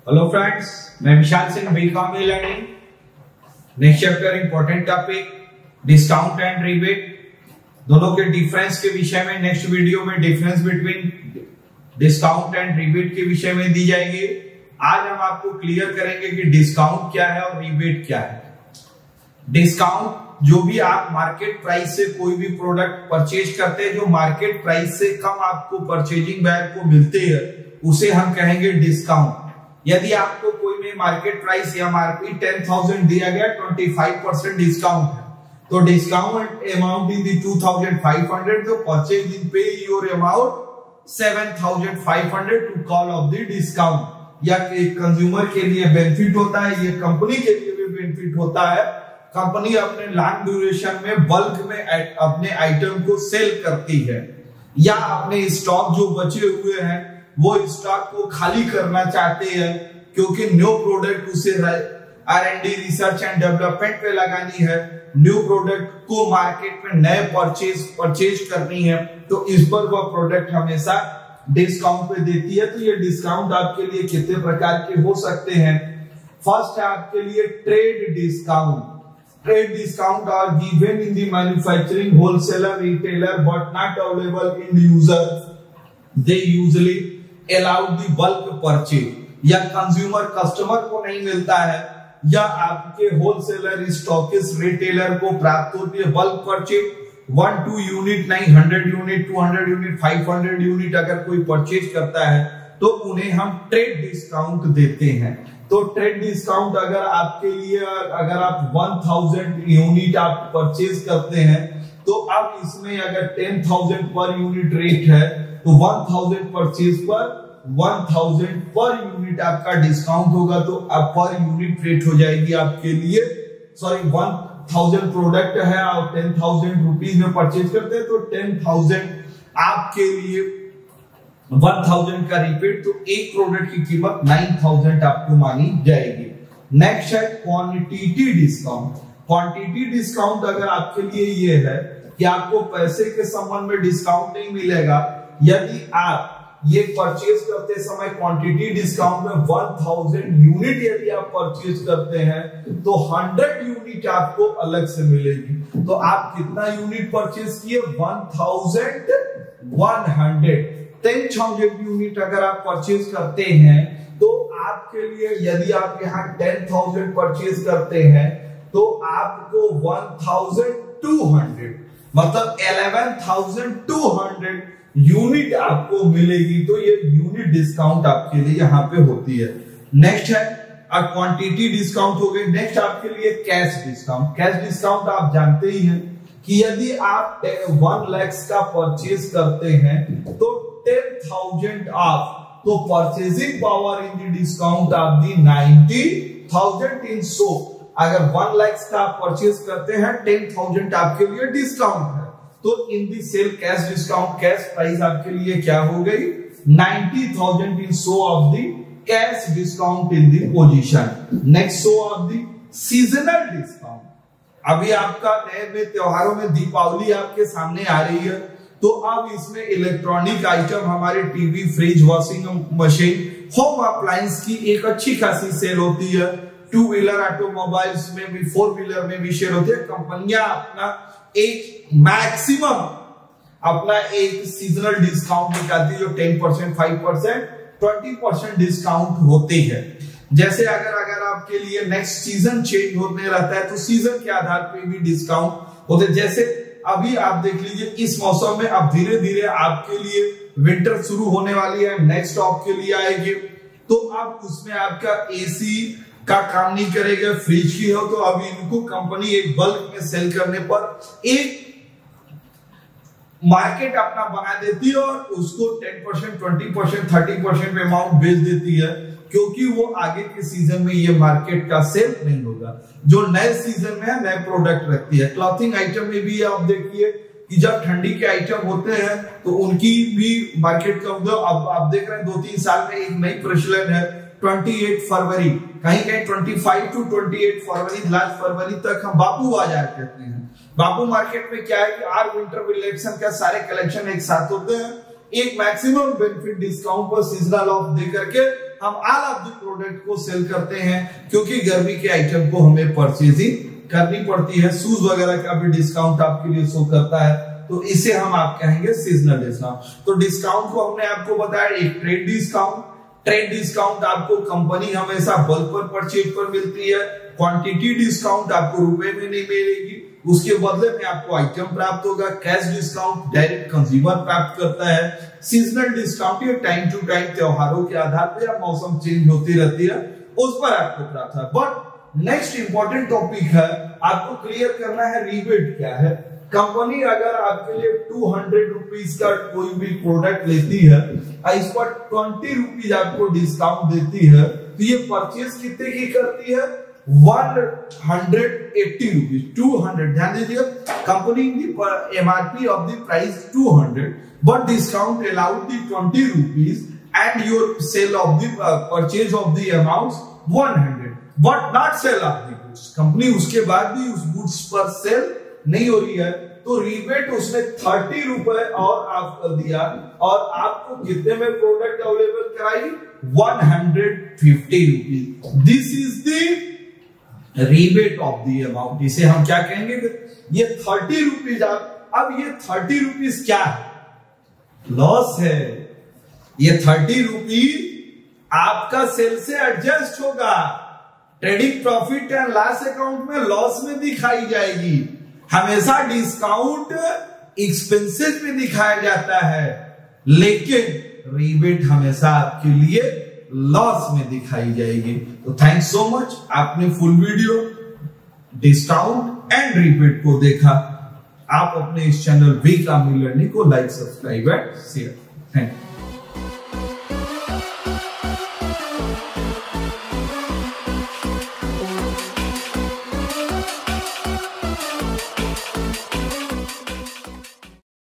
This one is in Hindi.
हेलो फ्रेंड्स, मैं Vishal Singh, BCom E learning. Next chapter important topic discount and rebate, दोनों के डिफरेंस के विषय में नेक्स्ट वीडियो में difference between discount and rebate के विषय में दी जाएगी। आज हम आपको क्लियर करेंगे कि डिस्काउंट क्या है और रिबेट क्या है। डिस्काउंट, जो भी आप मार्केट प्राइस से कोई भी प्रोडक्ट परचेज करते हैं, जो मार्केट प्राइस से कम आपको परचेजिंग बायर को मिलते हैं, उसे हम कहेंगे डिस्काउंट। यदि आपको कोई भी मार्केट प्राइस MRP 10,000 दिया गया, 25% डिस्काउंट है, तो डिस्काउंट अमाउंट इन दी 2,500, तो purchase in pay your amount 7,500 to call of the discount. या कंज्यूमर के लिए बेनिफिट होता है, ये कंपनी के लिए भी बेनिफिट होता है। कंपनी अपने लॉन्ग ड्यूरेशन में बल्क में अपने आइटम को सेल करती है, या अपने स्टॉक जो बचे हुए हैं वो स्टॉक को खाली करना चाहते हैं, क्योंकि न्यू प्रोडक्ट उसे R&D रिसर्च एंड डेवलपमेंट पे लगानी है, न्यू प्रोडक्ट को मार्केट में नए परचेज करनी है, तो इस पर वह प्रोडक्ट हमेशा डिस्काउंट पे देती है। तो ये डिस्काउंट आपके लिए कितने प्रकार के हो सकते हैं। फर्स्ट है आपके लिए trade discount. Trade discount are given in the manufacturing, wholesaler, retailer, but not available in user. They usually allow the bulk purchase. या कंज्यूमर कस्टमर को नहीं मिलता है, या आपके होलसेलर स्टॉकिस्ट रिटेलर को प्राप्त होती है बल्क परचेज। 1-2 यूनिट नहीं, 100 यूनिट, 200 यूनिट, 500 यूनिट अगर कोई परचेज करता है तो उन्हें हम ट्रेड डिस्काउंट देते हैं। तो ट्रेड डिस्काउंट अगर आपके लिए, अगर आप 1000 यूनिट आप परचेज करते हैं, तो अब इसमें अगर 10,000 पर यूनिट रेट है, तो 1000 परचेज पर 1000 पर यूनिट आपका डिस्काउंट होगा, तो अब पर यूनिट रेट हो जाएगी आपके लिए, 1000 प्रोडक्ट है और 10,000 रुपीज में परचेज करते हैं, तो 10,000 आपके लिए 1000 का रिपीट, तो एक प्रोडक्ट की कीमत 9,000 आपको मानी जाएगी। नेक्स्ट है क्वांटिटी डिस्काउंट। क्वांटिटी डिस्काउंट अगर आपके लिए ये है कि आपको पैसे के संबंध में डिस्काउंट नहीं मिलेगा, यदि आप ये परचेज करते समय क्वांटिटी डिस्काउंट में 1000 यूनिट यदि आप परचेज करते हैं, तो 100 यूनिट आपको अलग से मिलेगी। तो आप कितना यूनिट परचेज किए? 1100। 10,000 यूनिट अगर आप परचेज करते हैं, तो आपके लिए, यदि आप यहाँ 10,000 परचेज करते हैं, तो आपको 1200 मतलब 11,200 यूनिट आपको मिलेगी। तो ये यूनिट डिस्काउंट आपके लिए यहाँ पे होती है। नेक्स्ट है क्वांटिटी डिस्काउंट हो गई। नेक्स्ट आपके लिए कैश डिस्काउंट। कैश डिस्काउंट आप जानते ही हैं कि यदि आप 1 लाख का परचेज करते हैं, तो 10,000 ऑफ, तो purchasing power in the discount of the 90,000 in so, अगर 1 लाख का परचेज करते हैं, 10,000 आपके लिए डिस्काउंट है, तो in the sale cash discount, cash price आपके लिए क्या हो गई? 90,000 in so of the cash discount in the position. Next so of the seasonal discount. अभी आपका नए में त्योहारों में दीपावली आपके सामने आ रही है, तो अब इसमें इलेक्ट्रॉनिक आइटम, हमारे TV, fridge, washing machine, home appliance की एक अच्छी खासी सेल होती है। 2 व्हीलर ऑटोमोबाइल्स में भी, 4 व्हीलर में भी सेल होती है। कंपनियां अपना एक मैक्सिमम अपना एक सीजनल डिस्काउंट निकालती है, जो 10%, 5%, 20% डिस्काउंट होते हैं। जैसे अगर आपके लिए नेक्स्ट सीजन चेंज होने रहता है, तो सीजन के आधार पे भी डिस्काउंट होते हैं। जैसे अभी आप देख लीजिए, इस मौसम में अब धीरे धीरे आपके लिए विंटर शुरू होने वाली है, नेक्स्ट आपके लिए आएगी, तो अब उसमें आपका एसी का काम नहीं करेगा, फ्रिज की हो, तो अभी इनको कंपनी एक बल्क में सेल करने पर एक मार्केट अपना बना देती है और उसको 10%, 20%, 30% पे अमाउंट बेच देती है, क्योंकि वो आगे के सीजन में ये मार्केट का सेल नहीं होगा। जो नए सीजन में है, नए प्रोडक्ट रखती है। क्लॉथिंग आइटम में भी आप देखिए कि जब ठंडी के आइटम होते हैं, तो उनकी भी मार्केट का, अब आप देख रहे हैं 2-3 साल में एक नई प्रचलन है, 28 फरवरी, कहीं कहीं 25 to 28 फरवरी, लास्ट फरवरी तक हम बापू बाजार कहते हैं। बापू मार्केट में क्या है कि आर विंटर कलेक्शन का सारे कलेक्शन एक साथ होते हैं, एक मैक्सिमम बेनिफिट डिस्काउंट पर सीजनल ऑफ दे करके हम ऑल ऑफ द प्रोडक्ट को सेल करते हैं क्योंकि गर्मी के आइटम को हमें परचेजिंग करनी पड़ती है। शूज वगैरह का भी डिस्काउंट आपके लिए शो करता है, तो इसे हम आप कहेंगे सीजनल डिस्काउंट। तो डिस्काउंट को हमने आपको बताया एक ट्रेड डिस्काउंट। ट्रेड डिस्काउंट आपको कंपनी हमेशा बल्क पर परचेज पर मिलती है। क्वांटिटी डिस्काउंट आपको रुपए में नहीं मिलेगी, उसके बदले में आपको आइटम प्राप्त होगा। कैश डिस्काउंट डायरेक्ट कंज्यूमर प्राप्त करता है। सीजनल डिस्काउंट ये टाइम टू टाइम त्योहारों के आधार पर या मौसम चेंज होती रहती है उस पर आपको प्राप्त है। बट नेक्स्ट इंपॉर्टेंट टॉपिक है, आपको क्लियर करना है रिबेट क्या है। कंपनी अगर आपके लिए 200 रुपीज का कोई भी प्रोडक्ट लेती है, इस पर 20 रुपीज आपको डिस्काउंट देती है, तो ये परचेज कितने की करती है? 180 रुपीज। 200, ध्यान दीजिएगा, company MRP of the price 200 but discount allowed the 20 rupees and your sale of the purchase of the amount 100 but not sale of the goods. Company उसके बाद भी उस गुड्स पर सेल नहीं हो रही है, तो रिबेट उसने 30 रुपए और आपको दिया और आपको कितने में प्रोडक्ट अवेलेबल कराई? 150 rupees. This is the rebate of the amount. इसे हम क्या कहेंगे? ये 30 रुपीज। अब ये 30 रुपीज क्या है? लॉस है। ये 30 रुपीज आपका सेल से एडजस्ट होगा, trading profit and loss account में लॉस में दिखाई जाएगी। हमेशा डिस्काउंट एक्सपेंसेस में दिखाया जाता है, लेकिन रिबेट हमेशा आपके लिए लॉस में दिखाई जाएगी। तो थैंक्स सो मच, आपने full video discount and rebate को देखा। आप अपने इस चैनल वीक आर्मी लर्निंग को like, subscribe and share. Thank you.